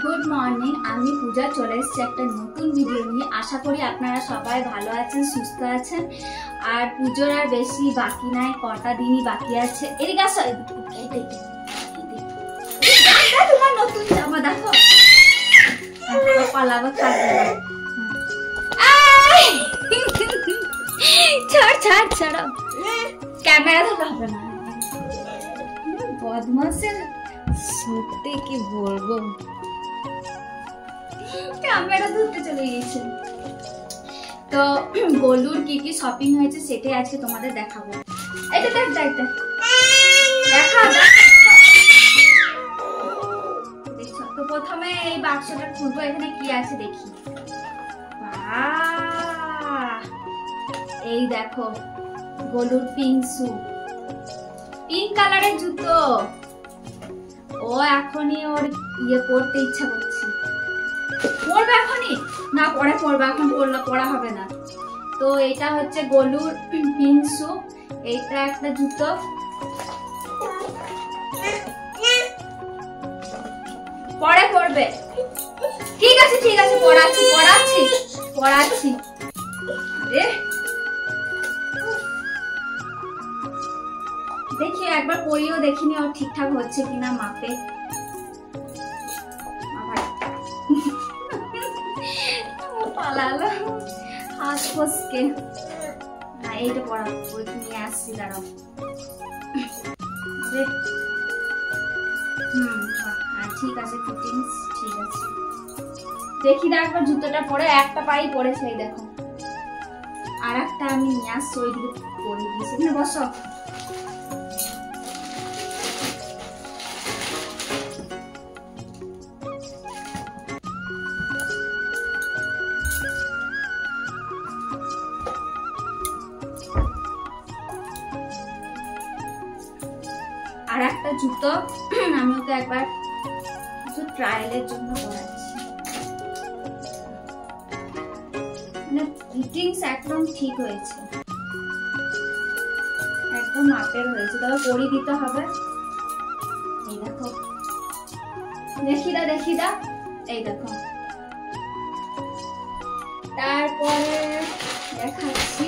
Good morning, আমি পূজা চলে এসেছি একটা নতুন ভিডিও নিয়ে। আশা করি আপনারা সবাই ভালো আছেন, সুস্থ আছেন। আর পুজোর আর বেশি বাকি নাই, কটা দিনই বাকি আছে। এদিকে আসো, তোমার নতুন জামা দেখো, পালাবো থাকবে। ছাড় ছাড় ছাড়ো, ক্যামেরা ধরলে হবে না। বদমাসের সত্যি কি বলবো, ক্যামেরা ধরতে চলে গিয়েছে। তো গোলুর কি কি শপিং হয়েছে সেটাই আজকে তোমাদের দেখাবো। এটা দেখ দেখ দেখ, দেখা দেখছো তো। প্রথমে এই বাক্সটা খুলবো, এখানে কি আছে দেখি। এই দেখো গোলুর পিঙ্ক শু, পিঙ্ক কালারের জুতো। ও এখনই ওর ইয়ে পড়তে ইচ্ছা করছে। পড়বে এখনই না, পরে পড়বে, এখন পড়া হবে না। তো এটা হচ্ছে গোলুর পিঙ্ক শু, এইটা একটা জুতো। পরে পড়বে, ঠিক আছে ঠিক আছে, পড়াচ্ছি পড়াচ্ছি পড়াচ্ছি। আরে দেখি একবার পড়িও দেখিনি ওর ঠিকঠাক হচ্ছে কিনা মাপে। পালালো হাত ফসকে। না এইটা পড়া নিয়ে আসছি, দাঁড়াও। হ্যাঁ ঠিক আছে, ফিটিংস ঠিক আছে। দেখি না একবার জুতোটা পরে, একটা পাই পড়েছে এই দেখো। আর একটা আমি নিয়ে আসছি, ওইদিকে পরে দিয়েছি। এখানে বসো। আর একটা জুতো আমি ওকে একবার ট্রায়ালের জন্য পরাচ্ছি। মানে ফিটিংস একদম ঠিক হয়েছে, একদম মাপের হয়েছে, তবে পরিয়ে দিতে হবে। এই দেখো, দেখি দা এই দেখো। তারপরে দেখাচ্ছি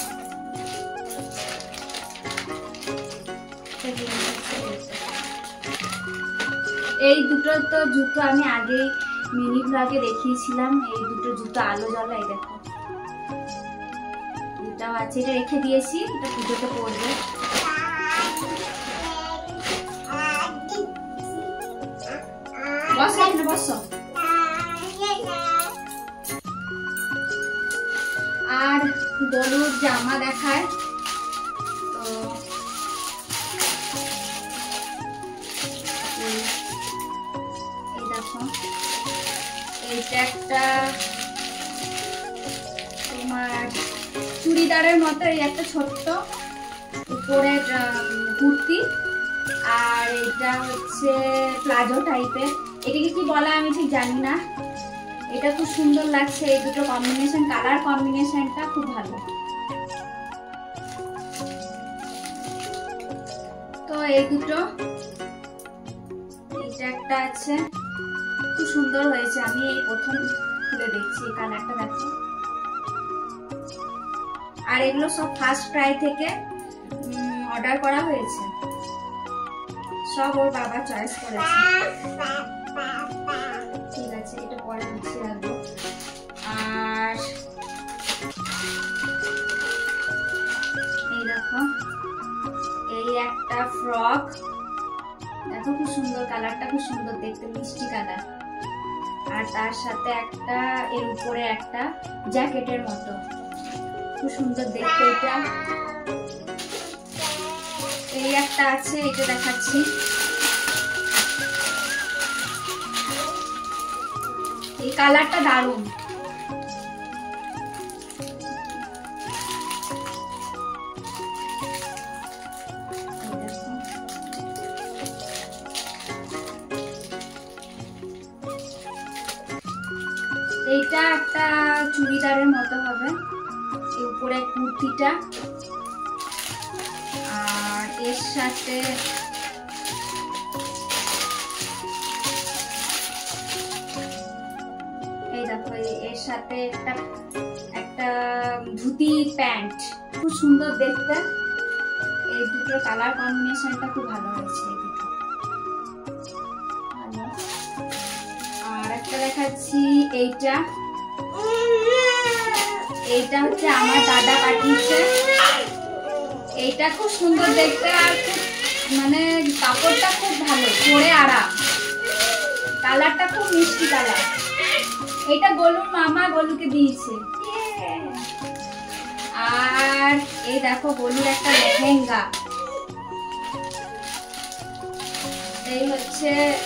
এই দুটো তো জুতো আমি আগেই মিনি ব্লগে দেখিয়েছিলাম। এই দুটো জুতো আলো জ্বলা, এই দেখো এটাও আছে, এটা রেখে দিয়েছি, এটা পুজোতে পড়বে। বসো এখানে বসো। আর গোলুর জামা দেখায়, তো এইটা একটা তোমার চুড়িদারের মতো, এই একটা ছোট্ট উপরের কুর্তি। আর এটা হচ্ছে প্লাজো টাইপের, এটাকে কি বলা আমি ঠিক জানি না। এটা খুব সুন্দর লাগছে, এই দুটো কম্বিনেশন, কালার কম্বিনেশনটা খুব ভালো। তো এই দুটো, এইটা একটা আছে, খুব সুন্দর হয়েছে। আমি এই প্রথম খুলে দেখছি, এই কালারটা দেখো। আর এগুলো সব ফার্স্ট ক্রাই থেকে অর্ডার করা হয়েছে, সব ওর বাবা চয়েস করেছে। ঠিক আছে, এটা পরে গুছিয়ে রাখবো। আর এই দেখো, এই একটা ফ্রক দেখো, খুব সুন্দর, কালারটা খুব সুন্দর দেখতে, মিষ্টি কালার। আর তার সাথে একটা এর উপরে একটা জ্যাকেটের মতো, খুব সুন্দর দেখতে এটা। এই একটা আছে, এটা দেখাচ্ছি। এই কালারটা দারুণ। এইটা একটা চুড়িদারের মতো হবে, এই উপরে কুর্তিটা। আর এর সাথে সাথে একটা ধুতি প্যান্ট, খুব সুন্দর দেখতে। এই দুটো কালার কম্বিনেশনটা খুব ভালো হয়েছে। আর একটা দেখাচ্ছি, এইটা হচ্ছে আমার দাদা পাঠিয়েছে। এইটা খুব সুন্দর দেখতে, আর মানে কাপড়টা খুব ভালো, পরে আরাম, কালারটা খুব মিষ্টি কালার। এটা গোলুর মামা গোলুকে দিয়েছে। আর এই দেখো গোলুর একটা লেহেঙ্গা, এই হচ্ছে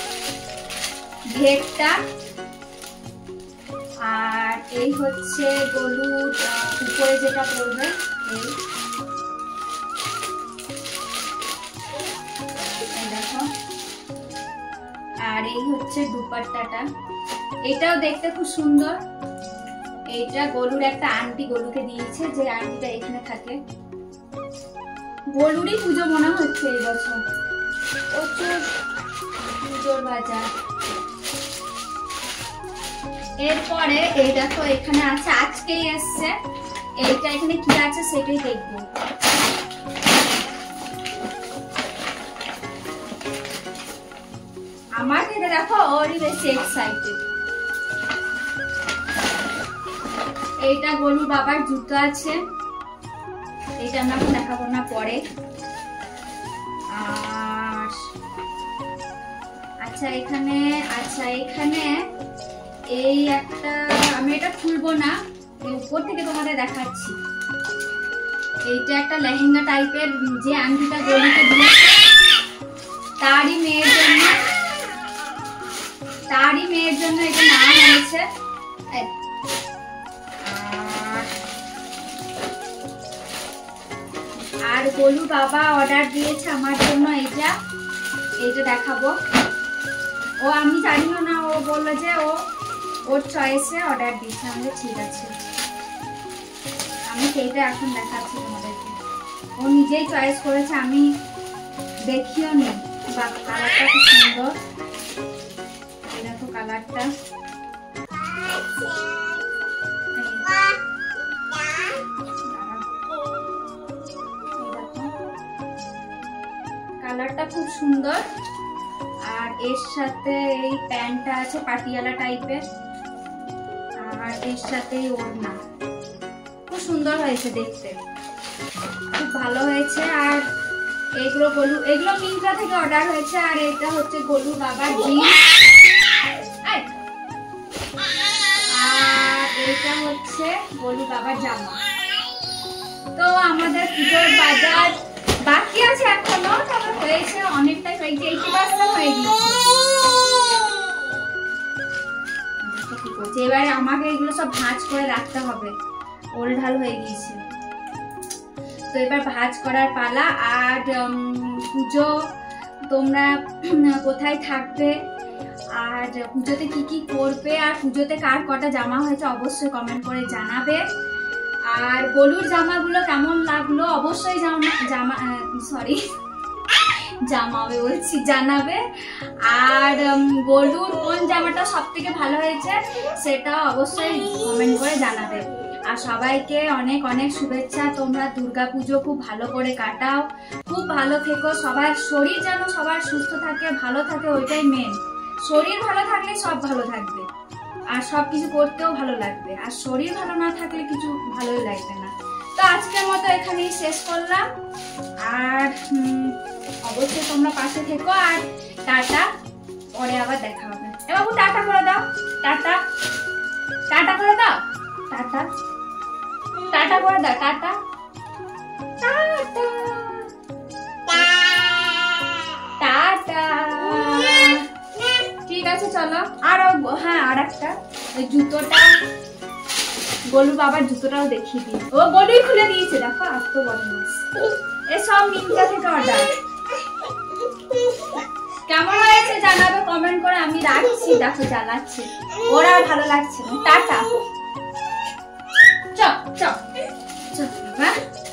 ঘেরটা। আর এই হচ্ছে গোলুর উপরে যেটা পরবে, এই দেখো। আর এই হচ্ছে দুপাট্টাটা, এটাও দেখতে খুব সুন্দর। এইটা গোলুর একটা আন্টি গোলুকে দিয়েছে, যে আন্টিটা এখানে থাকে। গোলুরই পুজো মনে হচ্ছে এই বছর, প্রচুর পুজোর বাজার। এরপরে এই দেখো এখানে আছে, আজকেই এসছে। এইটা এখানে কি আছে সেটাই দেখবো। আমার থেকে দেখো ওরই বেশি এক্সাইটেড। এইটা গোলুর বাবার জুতো আছে, এইটা আমরা দেখাবো না, পরে। আর আচ্ছা এখানে এই একটা, আমি এটা খুলবো না, উপর থেকে তোমাদের দেখাচ্ছি। এইটা একটা লেহেঙ্গা টাইপের, যে আংটিটা গোলুকে দিয়েছে তারই মেয়ের জন্য এটা নাম হয়েছে। আর গোলু বাবা অর্ডার দিয়েছে আমার জন্য এইটা দেখাবো। ও আমি জানিও না, ও বললো যে ওর চয়েসে অর্ডার দিয়েছে। আমাদের ঠিক আছে, আমি সেইটা এখন দেখাচ্ছি তোমাদেরকে। ও নিজেই চয়েস করেছে, আমি দেখিও নি। বা কালারটা খুব সুন্দর, এই দেখো কালারটা। কালারটা খুব সুন্দর। আর এর সাথে এই প্যান্টটা আছে পাটিয়ালা টাইপের, আর এর সাথে ওড়না, খুব সুন্দর হয়েছে দেখতে, খুব ভালো হয়েছে। আর এগুলো মিন্ত্রা থেকে অর্ডার হয়েছে। আর এটা হচ্ছে গোলু বাবার জিন্স, আর এটা হচ্ছে গোলু বাবার জামা। তো আমাদের পুজোর বাজার বাকি আছে এখনো, তবে হয়েছে অনেকটাই, হয়েছে 80% হয়ে গিয়েছে। এবারে আমাকে এগুলো সব ভাঁজ করে রাখতে হবে, ওলঢাল হয়ে গিয়েছে। তো এবার ভাঁজ করার পালা। আর পুজো তোমরা কোথায় থাকবে, আর পুজোতে কি করবে, আর পুজোতে কার কটা জামা হয়েছে অবশ্যই কমেন্ট করে জানাবে। আর গোলুর জামাগুলো কেমন লাগলো অবশ্যই জানাবে। আর গোলুর কোন জামাটা সব থেকে ভালো হয়েছে সেটা অবশ্যই কমেন্ট করে জানাবে। আর সবাইকে অনেক অনেক শুভেচ্ছা। তোমরা দুর্গাপুজো খুব ভালো করে কাটাও, খুব ভালো থেকো। সবার শরীর যেন সবার সুস্থ থাকে, ভালো থাকে, ওইটাই মেন। শরীর ভালো থাকলে সব ভালো থাকবে, আর সবকিছু করতেও ভালো লাগবে। আর শরীর ভালো না থাকলে কিছু ভালোই লাগবে না। তো আজকের মতো এখানেই শেষ করলাম। আর অবশ্যই তোমরা পাশে থেকো। আর টাটা, পরে আবার দেখা হবে। এ বাবু টাটা করে দাও, টাটা টাটা করে দাও, টাটা টাটা করে দাও, টাটা টাটা। ঠিক আছে চলো। আর হ্যাঁ, আর একটা জুতোটা, গোলু বাবার জুতোটাও দেখিয়ে দিই। ও গোলুই খুলে দিয়েছে, দেখো এত বদমাস। এসব মিন্ত্রা থেকে অর্ডার। কেমন হয়েছে জানাবে কমেন্ট করে। আমি রাখছি, দেখো জ্বালাচ্ছে, ওরা ভালো লাগছে না। টাটা, চ চ চ, হ্যাঁ।